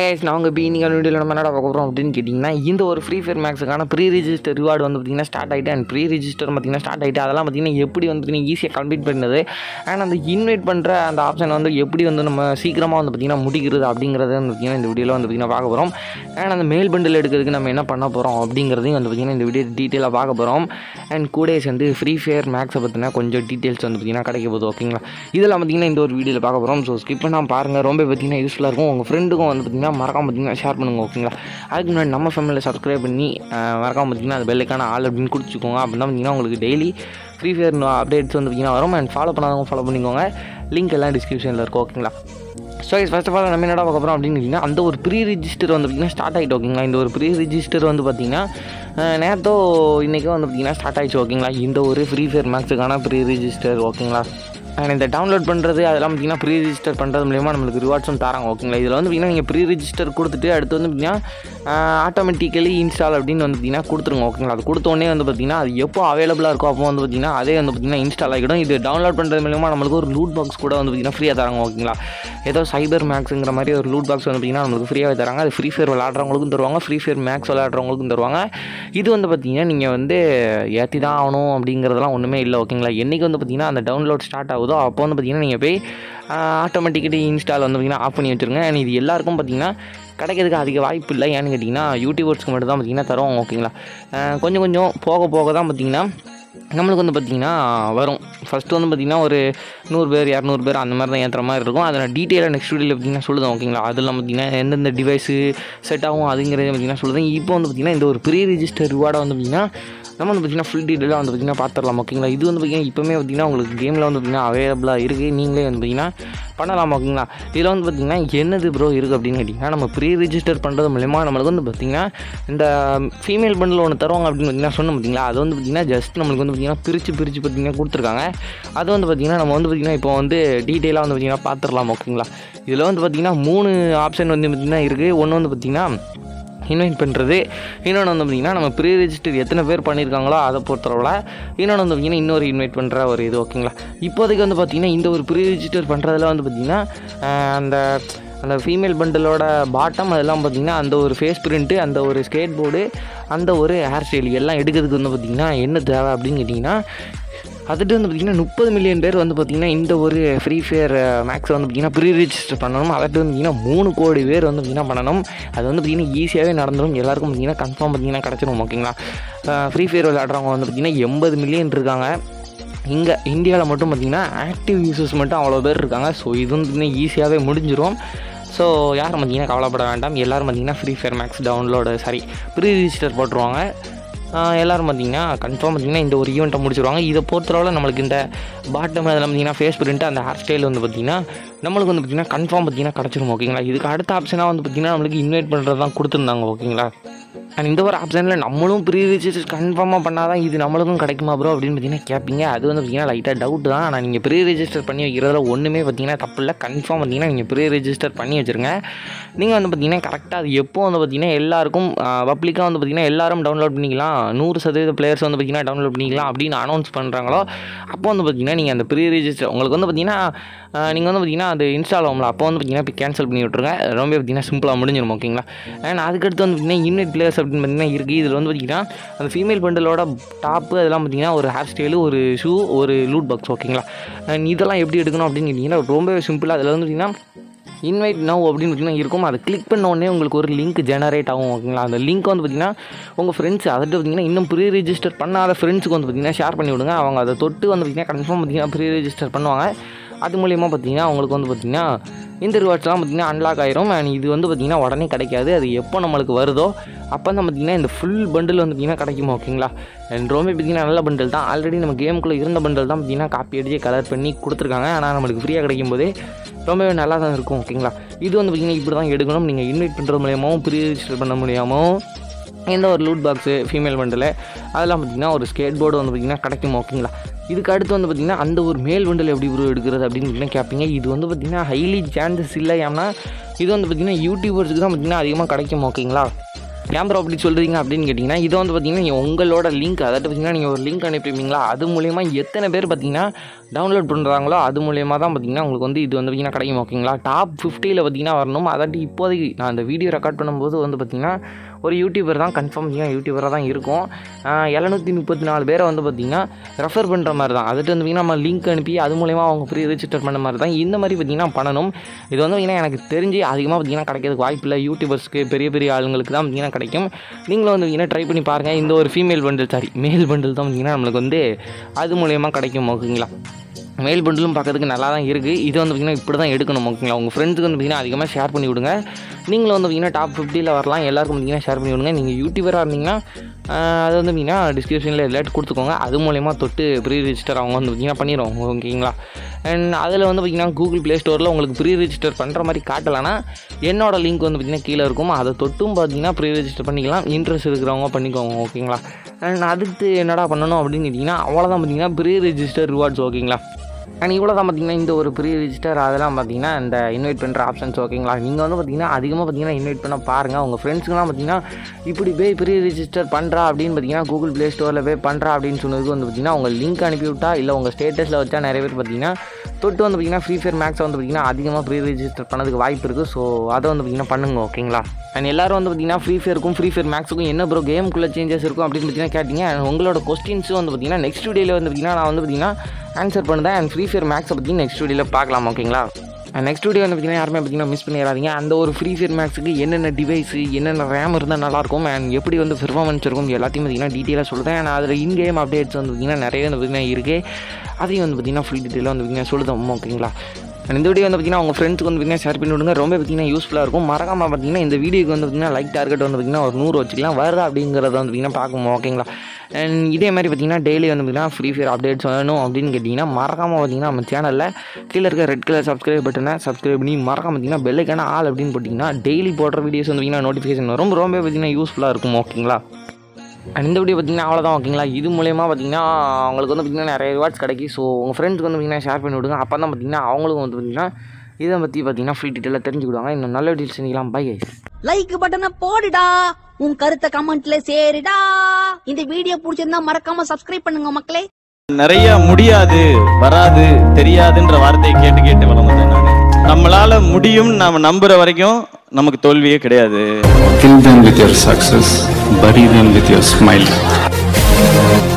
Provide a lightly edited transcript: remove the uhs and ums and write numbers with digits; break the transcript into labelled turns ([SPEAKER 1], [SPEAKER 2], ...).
[SPEAKER 1] Guys நாங்கள் இப்போ இன்றைக்கி வீடியோவில் நம்ம என்ன பார்க்க போகிறோம் அப்படின்னு கேட்டிங்கன்னா இந்த ஒரு ஃப்ரீ ஃபயர் மேக்ஸுக்கான ப்ரீ ரிஜிஸ்டர் ரிவார்டு வந்து பார்த்திங்கன்னா ஸ்டார்ட் ஆகிட்டு அண்ட் ப்ரீ ரிஜிஸ்டர் பார்த்திங்கன்னா ஸ்டார்ட் ஆகிட்டு அதெல்லாம் பார்த்திங்கன்னா எப்படி வந்து பார்த்திங்கன்னா ஈஸியாக கம்ப்ளீட் பண்ணுறது அண்ட் அந்த இன்வைட் பண்ணுற அந்த ஆப்ஷன் வந்து எப்படி வந்து நம்ம சீக்கிரமாக வந்து பார்த்திங்கன்னா முடிக்கிறது அப்படிங்கிறத வந்து பார்த்திங்கன்னா இந்த வீடியோவில் வந்து பார்த்திங்கன்னா பார்க்க போகிறோம். அண்ட் அந்த மேல் பண்டில் எடுக்கிறதுக்கு நம்ம என்ன பண்ண போகிறோம் அப்படிங்கிறதையும் வந்து பார்த்திங்கன்னா இந்த வீடியோ டீட்டெயிலாக பார்க்க போகிறோம். அண்ட் கூட வந்து ஃப்ரீ ஃபயர் மேக்ஸை பற்றினா கொஞ்சம் டீட்டெயில்ஸ் வந்து பார்த்திங்கன்னா கிடைக்க போகுது. ஓகேங்களா, இதெல்லாம் பார்த்திங்கன்னா இந்த ஒரு வீடியோவில் பார்க்க போகிறோம். ஸோ ஸ்கிப் பண்ணாமல் பாருங்கள், ரொம்ப பார்த்திங்கன்னா யூஸ்ஃபுல்லாக இருக்கும். உங்கள் ஃப்ரெண்டுக்கும் வந்து பார்த்திங்கன்னா மறக்காம பார்த்திங்கன்னா ஷேர் பண்ணுங்கள். ஓகேங்களா, அதுக்கு முன்னாடி நம்ம ஃபேமிலியில் சப்ஸ்கிரைப் பண்ணி மறக்காம பார்த்திங்கன்னா அது பெல்லைக்கான ஆல் அப்படின்னு குடிச்சிக்கோங்க. அப்படின்னா பார்த்திங்கன்னா உங்களுக்கு டெய்லி ஃப்ரீ ஃபயர் அப்டேட்ஸ் வந்து பார்த்திங்கன்னா வரும். அண்ட் ஃபாலோ பண்ணாதவங்க ஃபாலோ பண்ணிக்கோங்க, லிங்க் எல்லாம் டிஸ்கிரிப்ஷனில் இருக்கும். ஓகேங்களா, ஸோ ஃபர்ஸ்ட் ஆஃப் ஆல் நம்ம என்னடா பார்க்க போகிறோம் அப்படின்னு கேட்டிங்கன்னா அந்த ஒரு ப்ரீ ரிஜிஸ்டர் வந்து பார்த்திங்கன்னா ஸ்டார்ட் ஆகிட்டு. ஓகேங்களா, இந்த ஒரு ப்ரீ ரிஜிஸ்டர் வந்து பார்த்திங்கன்னா நேரத்தோ இன்றைக்கோ வந்து பார்த்திங்கன்னா ஸ்டார்ட் ஆகிடுச்சு. ஓகேங்களா, இந்த ஒரு ஃப்ரீ ஃபயர் மேக்ஸுக்கான ப்ரீ ரிஜிஸ்டர். ஓகேங்களா, அண்ட் இந்த டவுன்லோட் பண்ணுறது அதெல்லாம் பார்த்திங்கன்னா ப்ரீ ரிஜிஸ்டர் பண்ணுறது மூலிமா நம்மளுக்கு ரிவார்ட்ஸும் தராங்க. ஓகேங்களா, இதில் வந்து பார்த்திங்கன்னா நீங்கள் ப்ரீ ரிஜிஸ்டர் கொடுத்துட்டு அடுத்து வந்து பார்த்திங்கன்னா ஆட்டோமேட்டிக்கலி இன்ஸ்டால் அப்படின்னு வந்து பார்த்திங்கன்னா கொடுத்துருங்க. ஓகேங்களா, அது கொடுத்தோடனே வந்து பார்த்திங்கன்னா அது எப்போ அவைலபிளாக இருக்கோ அப்போ வந்து பார்த்திங்கன்னா அதே வந்து பார்த்திங்கன்னா இன்ஸ்டால் ஆகிடும். இது டவுன்லோட் பண்ணுறது மூலிமா நம்மளுக்கு ஒரு லூட் பாக்ஸ் கூட வந்து பார்த்திங்கன்னா ஃப்ரீயாக தராங்க. ஓகேங்களா, ஏதோ சைபர் மேக்ஸுங்கிற மாதிரி ஒரு லூட் பாக்ஸ் வந்து பார்த்திங்கன்னா நம்மளுக்கு ஃப்ரீயாக தராங்க. அது ஃப்ரீ ஃபயர் விளாட்றவங்களுக்கும் தருவாங்க, ஃப்ரீ ஃபயர் மேக்ஸ் விளாட்றவங்களுக்கும் தருவாங்க. இது வந்து பார்த்திங்கன்னா நீங்கள் வந்து ஏற்றி தான் ஆகணும் அப்படிங்கிறதெல்லாம் ஒன்றுமே இல்லை. ஓகேங்களா, என்றைக்கு வந்து பார்த்திங்கன்னா அந்த டவுன்லோட் ஸ்டார்ட் ஆகுதோ அப்போ வந்து பார்த்திங்கன்னா நீங்கள் போய் ஆட்டோமேட்டிக்கலி இன்ஸ்டால் வந்து பார்த்திங்கன்னா ஆஃப் பண்ணி வச்சுருங்க. அண்ட் இது எல்லாருக்கும் பார்த்திங்கன்னா கிடைக்கிறதுக்கு அதிக வாய்ப்பு இல்லை. ஏன்னு கேட்டிங்கன்னா யூடியூபர்ஸ்க்கு மட்டும் தான் பார்த்திங்கன்னா தருவாங்க. ஓகேங்களா, கொஞ்சம் கொஞ்சம் போக போக தான் பார்த்திங்கன்னா நம்மளுக்கு வந்து பார்த்திங்கன்னா வரும். ஃபஸ்ட்டு வந்து பார்த்திங்கன்னா ஒரு 100 பேர் 200 பேர் அந்த மாதிரி தான் ஏற்றுற மாதிரி இருக்கும். அதை நான் டீட்டெயிலாக நெக்ஸ்ட் வீடியோவில் பார்த்திங்கன்னா சொல்லுதேன். ஓகேங்களா, அதெல்லாம் பார்த்திங்கன்னா எந்தெந்த டிவைஸு செட் ஆகும் அதுங்கிறத பார்த்திங்கன்னா சொல்லுதேன். இப்போ வந்து பார்த்திங்கன்னா இந்த ஒரு ப்ரீ ரிஜிஸ்டர் ரிவார்டை வந்து பார்த்திங்கன்னா நம்ம வந்து பார்த்திங்கன்னா ஃபுல் டீட்டெயிலாக வந்து பார்த்திங்கன்னா பார்த்துடலாம். ஓகேங்களா, இது வந்து பார்த்திங்கன்னா இப்போமே பார்த்திங்கன்னா உங்களுக்கு கேமில் வந்து பார்த்திங்கன்னா அவைலபிளாக இருக்குது, நீங்களே வந்து பார்த்திங்கன்னா பண்ணலாம். ஓகேங்களா, இதில் வந்து பார்த்திங்கன்னா என்னது ப்ரோ இருக்குது அப்படின்னு கேட்டிங்கன்னா நம்ம ப்ரீ ரிஜிஸ்டர் பண்ணுறது மூலமா நம்மளுக்கு வந்து பார்த்திங்கன்னா இந்த ஃபீமேல் பண்டில் ஒன்று தருவாங்க அப்படின்னு பார்த்திங்கன்னா சொன்னோம். பார்த்திங்களா, அது வந்து பார்த்திங்கன்னா ஜஸ்ட் நம்மளுக்கு வந்து பார்த்திங்கன்னா பிரித்து பார்த்திங்கன்னா கொடுத்துருக்காங்க. அது வந்து பார்த்திங்கன்னா நம்ம வந்து பார்த்திங்கன்னா இப்போ வந்து டீட்டெயிலாக வந்து பார்த்திங்கன்னா பார்த்துடலாம். ஓகேங்களா, இதில் வந்து பார்த்திங்கன்னா 3 ஆப்ஷன் வந்து பார்த்திங்கன்னா இருக்குது. ஒன்று வந்து பார்த்திங்கன்னா இன்வைட் பண்ணுறது, இன்னொன்று வந்து பார்த்திங்கன்னா நம்ம ப்ரீ ரிஜிஸ்டர் எத்தனை பேர் பண்ணியிருக்காங்களோ அதை பொறுத்தளவில், இன்னொன்று வந்து பார்த்திங்கன்னா இன்னொரு இன்வைட் பண்ணுற ஒரு இது. ஓகேங்களா, இப்போதைக்கு வந்து பார்த்திங்கன்னா இந்த ஒரு ப்ரீ ரிஜிஸ்டர் பண்ணுறதுல வந்து பார்த்திங்கன்னா அந்த ஃபீமேல் பண்டிலோட பாட்டம் அதெல்லாம் பார்த்திங்கன்னா அந்த ஒரு ஃபேஸ் பிரிண்ட்டு, அந்த ஒரு ஸ்கேட் போர்டு, அந்த ஒரு ஹேர் ஸ்டைல் எல்லாம் எடுக்கிறதுக்கு வந்து பார்த்திங்கன்னா என்ன தேவை அப்படின்னு கேட்டிங்கன்னா அதுட்டு வந்து பார்த்திங்கன்னா 30 மில்லியன் பேர் வந்து பார்த்திங்கன்னா இந்த ஒரு ஃப்ரீ ஃபயர் மேக்ஸை வந்து பார்த்திங்கன்னா ப்ரீ ரிஜிஸ்டர் பண்ணணும். அதட்டு வந்து பார்த்திங்கன்னா 3 கோடி பேர் வந்து பார்த்திங்கன்னா பண்ணணும். அது வந்து பார்த்திங்கன்னா ஈஸியாகவே நடந்துடும், எல்லாருக்கும் பார்த்திங்கன்னா கன்ஃபார்ம் பார்த்திங்கன்னா கிடச்சிடும். ஓகேங்களா, ஃப்ரீ ஃபயர் விளையாடுறவங்க வந்து பார்த்திங்கன்னா 80 மில்லியன் இருக்காங்க. இங்கே இந்தியாவில் மட்டும் பார்த்திங்கன்னா ஆக்டிவ் யூசர்ஸ் மட்டும் அவ்வளோ பேர் இருக்காங்க. ஸோ இது வந்து பார்த்திங்கன்னா ஈஸியாகவே முடிஞ்சிடும். ஸோ யாரும் பார்த்திங்கன்னா கவலைப்பட வேண்டாம், எல்லோரும் பார்த்திங்கன்னா Free Fire Max pre register போட்டுருவாங்க. எல்லோரும் பார்த்திங்கன்னா கன்ஃபார்ம் பார்த்திங்கன்னா இந்த ஒரு ஈவெண்ட்டை முடிச்சிடுவாங்க. இதை பொறுத்தளவில் நம்மளுக்கு இந்த பாட்டம் அதில் பார்த்திங்கன்னா ஃபேஸ் பிரிண்ட்டு அந்த ஹேர் ஸ்டைல் வந்து பார்த்திங்கன்னா நம்மளுக்கு வந்து பார்த்திங்கன்னா கன்ஃபார்ம் பார்த்திங்கன்னா கிடச்சிரும். ஓகேங்களா, இதுக்கு அடுத்த ஆப்ஷனாக வந்து பார்த்திங்கன்னா நம்மளுக்கு இன்வைட் பண்ணுறது தான் கொடுத்துருந்தாங்க. ஓகேங்களா, அண்ட் இந்த ஒரு ஆப்ஷனில் நம்மளும் ப்ரீ ரிஜிஸ்டர் கன்ஃபார்மாக பண்ணால் தான் இது நம்மளுக்கும் கிடைக்குமா ப்ரோ அப்படின்னு பார்த்திங்கன்னா கேட்பீங்க. அது வந்து பார்த்திங்கன்னா லைட்டாக டவுட் தான். ஆனால் நீங்கள் ப்ரீ ரிஜிஸ்டர் பண்ணி வைக்கிறதுல ஒன்றுமே பார்த்திங்கன்னா தப்பு இல்லை. கன்ஃபார்ம் பார்த்திங்கன்னா நீங்கள் ப்ரீ ரிஜிஸ்டர் பண்ணி வச்சுருங்க. நீங்கள் வந்து பார்த்திங்கன்னா கரெக்டாக அது எப்போ வந்து பார்த்திங்கன்னா எல்லாருக்கும் பப்ளிக்காக வந்து பார்த்திங்கன்னா எல்லாரும் டவுன்லோட் பண்ணிக்கலாம், 100% பிளேயர்ஸ் வந்து பார்த்திங்கன்னா டவுன்லோட் பண்ணிக்கலாம் அப்படின்னு அனௌன்ஸ் பண்ணுறாங்களோ அப்போ வந்து பார்த்திங்கன்னா நீங்கள் அந்த ப்ரீ ரிஜிஸ்டர் உங்களுக்கு வந்து பார்த்திங்கன்னா நீங்கள் வந்து பார்த்திங்கன்னா அது இன்ஸ்டால் ஆகும்ல அப்போ வந்து பார்த்திங்கன்னா இப்போ கேன்சல் பண்ணி விட்ருங்க. ரொம்ப பார்த்திங்கன்னா சிம்பிளாக முடிஞ்சிடும். ஓகேங்களா, அண்ட் அதுக்கடுத்து வந்து பார்த்திங்கன்னா இன்வைட் பிளேயர்ஸ் அப்படின்னு பார்த்திங்கன்னா இருக்குது. இதில் வந்து பார்த்திங்கன்னா அந்த ஃபீமேல் பண்டலோட டாப்பு அதெல்லாம் பார்த்திங்கன்னா ஒரு ஹேர் ஸ்டைலு, ஒரு ஷூ, ஒரு லூட் பாக்ஸ். ஓகேங்களா, அண்ட் இதெல்லாம் எப்படி எடுக்கணும் அப்படின்னு கேட்டிங்கன்னா ரொம்பவே சிம்பிளாக அதில் வந்து பார்த்திங்கன்னா இன்வைட் நவ் அப்படின்னு பார்த்திங்கன்னா இருக்கும். அதை கிளிக் பண்ண உடனே உங்களுக்கு ஒரு லிங்க் ஜெனரேட் ஆகும். ஓகேங்களா, அந்த லிங்க் வந்து பார்த்திங்கன்னா உங்கள் ஃப்ரெண்ட்ஸ் அதை பார்த்திங்கன்னா இன்னும் ப்ரீ ரிஜிஸ்டர் பண்ணாத ஃப்ரெண்ட்ஸுக்கு வந்து பார்த்திங்கன்னா ஷேர் பண்ணி விடுங்க. அவங்க அதை தொட்டு வந்து பார்த்திங்கன்னா கன்ஃபார்ம் பார்த்திங்கன்னா ப்ரீ ரிஜிஸ்டர் பண்ணுவாங்க. அது மூலிமா பார்த்திங்கன்னா அவங்களுக்கு வந்து பார்த்திங்கன்னா இந்த ரிவார்ட்ஸ்லாம் பார்த்திங்கன்னா அன்லாக் ஆயிரும். அண்ட் இது வந்து பார்த்திங்கன்னா உடனே கிடைக்காது, அது எப்போ நம்மளுக்கு வருதோ அப்போ தான் பார்த்திங்கன்னா இந்த ஃபுல் பண்டில் வந்து பார்த்திங்கன்னா கிடைக்குமா. ஓகேங்களா, அண்ட் ரொம்ப பார்த்திங்கன்னா நல்ல பண்டில் தான். ஆல்ரெடி நம்ம கேமுக்குள்ளே இருந்த பண்டில் தான் பார்த்திங்கன்னா காப்பி அடிச்சு கலர் பண்ணி கொடுத்துருக்காங்க. ஆனால் நம்மளுக்கு ஃப்ரீயாக கிடைக்கும் போதே ரொம்பவே நல்லா தான் இருக்கும். ஓகேங்களா, இது வந்து பார்த்திங்கன்னா இப்படி தான் எடுக்கணும். நீங்கள் இன்வைட் பண்ணுறது மூலியமாகவும் ப்ரீ ரிஜிஸ்டர் பண்ண முடியாமல் எந்த ஒரு லூட் பாக்ஸு ஃபீமேல் பண்டில் அதெல்லாம் பார்த்திங்கன்னா ஒரு ஸ்கேட் போர்டு வந்து பார்த்திங்கன்னா கிடைக்கும். ஓகேங்களா, இதுக்கு அடுத்து வந்து பார்த்திங்கன்னா அந்த ஒரு மேல் பண்டில் எப்படி ப்ரோ எடுக்கிறது அப்படின்னு பார்த்திங்கன்னா கேட்பீங்க. இது வந்து பார்த்திங்கன்னா ஹைலி சான்சஸ் இல்லை. ஏன்னா இது வந்து பார்த்திங்கன்னா யூடியூபர்ஸுக்கு தான் பார்த்திங்கன்னா அதிகமாக கிடைக்கும். ஓகேங்களா, ஏன் ப்ரோ அப்படி சொல்கிறீங்க அப்படின்னு கேட்டிங்கன்னா, இதை வந்து பார்த்திங்கன்னா உங்களோட லிங்க், அதாவது பார்த்திங்கன்னா நீங்கள் ஒரு லிங்க் அனுப்பிப்பீங்களா, அது மூலயமா எத்தனை பேர் பார்த்திங்கன்னா டவுன்லோட் பண்ணுறாங்களோ அது மூலயமா தான் பார்த்திங்கன்னா உங்களுக்கு வந்து இது வந்து பார்த்திங்கன்னா கிடைக்கும். ஓகேங்களா, டாப் 50ல் பார்த்திங்கன்னா வரணும். அதாட்டி இப்போதைக்கு நான் அந்த வீடியோ ரெக்கார்ட் பண்ணும்போது வந்து பார்த்திங்கன்னா ஒரு யூடியூபர் தான், கன்ஃபார்ம் யூடியூபராக தான் இருக்கும். 734 பேரை வந்து பார்த்திங்கன்னா ரெஃபர் பண்ணுற மாதிரி தான். அதுட்டு வந்து பார்த்திங்கன்னா நம்ம லிங்க் அனுப்பி அது மூலயமா அவங்க ஃப்ரீ ரிஜிஸ்டர் பண்ண மாதிரி தான். இந்த மாதிரி பார்த்திங்கன்னா பண்ணணும். இது வந்து பார்த்திங்கன்னா எனக்கு தெரிஞ்சு அதிகமாக பார்த்திங்கன்னா கிடைக்கிறதுக்கு வாய்ப்பு இல்லை. யூடியூபர்ஸ்க்கு பெரிய பெரிய ஆளுங்களுக்கு தான் பார்த்திங்கன்னா கிடைக்கும். நீங்களும் வந்து பார்த்திங்கன்னா ட்ரை பண்ணி பாருங்கள். இந்த ஒரு மேல் பண்டில் தான் பார்த்திங்கன்னா நம்மளுக்கு வந்து அது மூலயமா கிடைக்கும். ஓகேங்களா, மெயில் பண்டிலும் பார்க்கறதுக்கு நல்லா தான் இருக்குது. இது வந்து பார்த்திங்கன்னா இப்படி தான் எடுக்கணும். ஓகேங்களா, உங்கள் ஃப்ரெண்ட்ஸுக்கு வந்து பார்த்திங்கன்னா அதிகமாக ஷேர் பண்ணி விடுங்க. நீங்களும் வந்து பார்த்திங்கன்னா டாப் 50ல் வரலாம். எல்லாருக்கும் பார்த்திங்கன்னா ஷேர் பண்ணி விடுங்க. நீங்கள் யூடியூபராக இருந்தீங்கன்னா அது வந்து பார்த்திங்கன்னா டிஸ்கிரிப்ஷனில் எல்லாட்டு கொடுத்துக்கோங்க. அது மூலயமா தொட்டு ப்ரீ ரிஜிஸ்டர் அவங்க வந்து பார்த்திங்கன்னா பண்ணிடுவோம். ஓகேங்களா, அண்ட் அதில் வந்து பார்த்திங்கன்னா கூகுள் ப்ளே ஸ்டோரில் உங்களுக்கு ப்ரீ ரிஜிஸ்டர் பண்ணுற மாதிரி காட்டலைன்னா என்னோடய லிங்க் வந்து பார்த்திங்கன்னா கீழே இருக்கும். அதை தொட்டும் பார்த்திங்கன்னா ப்ரீ ரிஜிஸ்டர் பண்ணிக்கலாம். இன்ட்ரெஸ்ட் இருக்கிறவங்க பண்ணிக்கோங்க. ஓகேங்களா, அண்ட் அதுக்கு என்னடா பண்ணணும் அப்படின்னு கேட்டிங்கன்னா அவ்வளோதான் பார்த்திங்கன்னா ப்ரீ ரிஜிஸ்டர் ரிவார்ட்ஸ். ஓகேங்களா, அண்ட் இவ்வளோ தான் பார்த்திங்கன்னா இந்த ஒரு ப்ரீ ரிஜிஸ்டர் அதெல்லாம் பார்த்திங்கன்னா இந்த இன்வைட் பண்ணுற ஆப்ஷன்ஸ். ஓகேங்களா, நீங்கள் வந்து பார்த்திங்கன்னா அதிகமாக பார்த்திங்கன்னா இன்வைட் பண்ண பாருங்கள். உங்கள் ஃப்ரெண்ட்ஸுக்கெலாம் பார்த்திங்கன்னா இப்படி போய் ப்ரீ ரிஜிஸ்டர் பண்ணுறா அப்படின்னு பார்த்திங்கன்னா கூகுள் ப்ளே ஸ்டோரில் போய் பண்ணுறா அப்படின்னு சொன்னதுக்கு வந்து பார்த்திங்கன்னா உங்கள் லிங்க் அனுப்பிவிட்டா இல்லை உங்கள் ஸ்டேட்டஸில் வச்சா நிறைய பேர் பார்த்திங்கன்னா தொட்டு வந்து பார்த்திங்கன்னா ஃப்ரீ ஃபயர் மேக்ஸை வந்து பார்த்திங்கன்னா அதிகமாக ப்ரீ ரிஜிஸ்டர் பண்ணதுக்கு வாய்ப்பு இருக்குது. ஸோ அதை வந்து பார்த்திங்கன்னா பண்ணுங்க. ஓகேங்களா, அண்ட் எல்லோரும் வந்து பார்த்திங்கன்னா ஃப்ரீ ஃபயர் மேக்ஸுக்கும் என்ன ப்ரோ கேமுக்குள்ளே சேஞ்சஸ் இருக்கும் அப்படின்னு பார்த்திங்கன்னா கேட்டிங்க. அண்ட் உங்களோட கொஸ்டின்ஸும் வந்து பார்த்திங்கன்னா நெக்ஸ்ட் வீடியோவில் வந்து பார்த்திங்கன்னா நான் வந்து பார்த்திங்கன்னா ஆன்சர் பண்ணுறேன். அண்ட் ஃப்ரீ ஃபயர் மேக்ஸை பற்றி நெக்ஸ்ட் வீடியோவில் பார்க்கலாம். ஓகேங்களா, நெக்ஸ்ட் வீடியோ வந்து பார்த்திங்கன்னா யாருமே பார்த்திங்கன்னா மிஸ் பண்ணிடாதீங்க. அந்த ஒரு ஃப்ரீ ஃபயர் மேக்ஸுக்கு என்னென்ன டிவைஸு என்னென்ன ரேம் இருந்தால் நல்லாயிருக்கும் அண்ட் எப்படி வந்து பெர்ஃபார்மன்ஸ் இருக்கும் எல்லாத்தையும் பார்த்திங்கன்னா டீட்டெயிலாக சொல்லுறேன். அண்ட் அதில் இன்கேம் அப்டேட்ஸ் வந்து பார்த்திங்கன்னா நிறைய வந்து பார்த்திங்கன்னா இருக்குது. அதையும் வந்து பார்த்திங்கன்னா ஃபுல் டீட்டெயிலாக வந்து பார்த்திங்கன்னா சொல்லுதோம். ஓகேங்களா, இந்த வீடியோ வந்து பார்த்திங்கன்னா உங்கள் ஃப்ரெண்ட்ஸுக்கு வந்து பார்த்திங்கன்னா ஷேர் பண்ணி விடுங்க. ரொம்ப பார்த்திங்கன்னா யூஸ்ஃபுல்லாக இருக்கும். மறக்காமல் பார்த்திங்கன்னா இந்த வீடியோக்கு வந்து பார்த்திங்கன்னா லைக் டார்கெட் வந்து பார்த்திங்கன்னா ஒரு 100 வச்சுக்கலாம் வருதா அப்படிங்கிறத வந்து பார்த்திங்கன்னா பார்க்கணும். ஓகேங்களா, அண்ட் இதே மாதிரி பார்த்திங்கன்னா டெய்லி வந்து பார்த்திங்கன்னா ஃப்ரீ ஃபயர் அப்டேட்ஸ் வேணும் அப்படின்னு கேட்டிங்கன்னா மறக்காமல் பார்த்திங்கன்னா நம்ம சேனலில் கீழே இருக்க ரெட் கலர் சப்ஸ்கிரைப் பட்டனை சப்ஸ்கிரைப் பண்ணி மறக்காம பார்த்திங்கன்னா பெல்லைக்கான ஆல் அப்படின்னு போட்டிங்கன்னா டெய்லி போடுற வீடியோஸ் வந்து பார்த்திங்கன்னா நோட்டிஃபிகேஷன் வரும். ரொம்ப பார்த்திங்கன்னா யூஸ்ஃபுல்லாக இருக்கும். ஓகேங்களா, அண்ட் இந்த வீடியோ பார்த்திங்கன்னா அவ்வளோதான். ஓகேங்களா, இது மூலயமா பார்த்திங்கன்னா அவங்களுக்கு வந்து பார்த்திங்கன்னா நிறைய ரிவார்ட்ஸ் கிடைக்கும். ஸோ உங்கள் ஃப்ரெண்ட்ஸ்க்கு வந்து பார்த்திங்கன்னா ஷேர் பண்ணி விடுங்க. அப்போ தான் பார்த்திங்கன்னா அவங்களுக்கும் வந்து பார்த்திங்கன்னா இதை பற்றி பார்த்திங்கன்னா ஃபுல் டீட்டெயிலாக தெரிஞ்சுக்கிடுவாங்க. இன்னும் நல்ல டீட்டெயில்ஸ் பண்ணிக்கலாம். Bye guys.
[SPEAKER 2] லைக் பட்டனை போடுடா, உன் கருத்தை கமெண்ட்ல சேருடா. இந்த வீடியோ பிடிச்சிருந்தா மறக்காம சப்ஸ்கிரைப் பண்ணுங்க மக்களே.
[SPEAKER 3] நிறைய முடியாது வராது தெரியாதுன்ற வார்த்தையை கேட்டு கேட்டு வளர்ந்தேன் நான். நம்மளால முடியும் நாம நம்புற வரைக்கும் நமக்கு தோல்வியே கிடையாது.
[SPEAKER 4] Kill them with your success, bury them with your smile.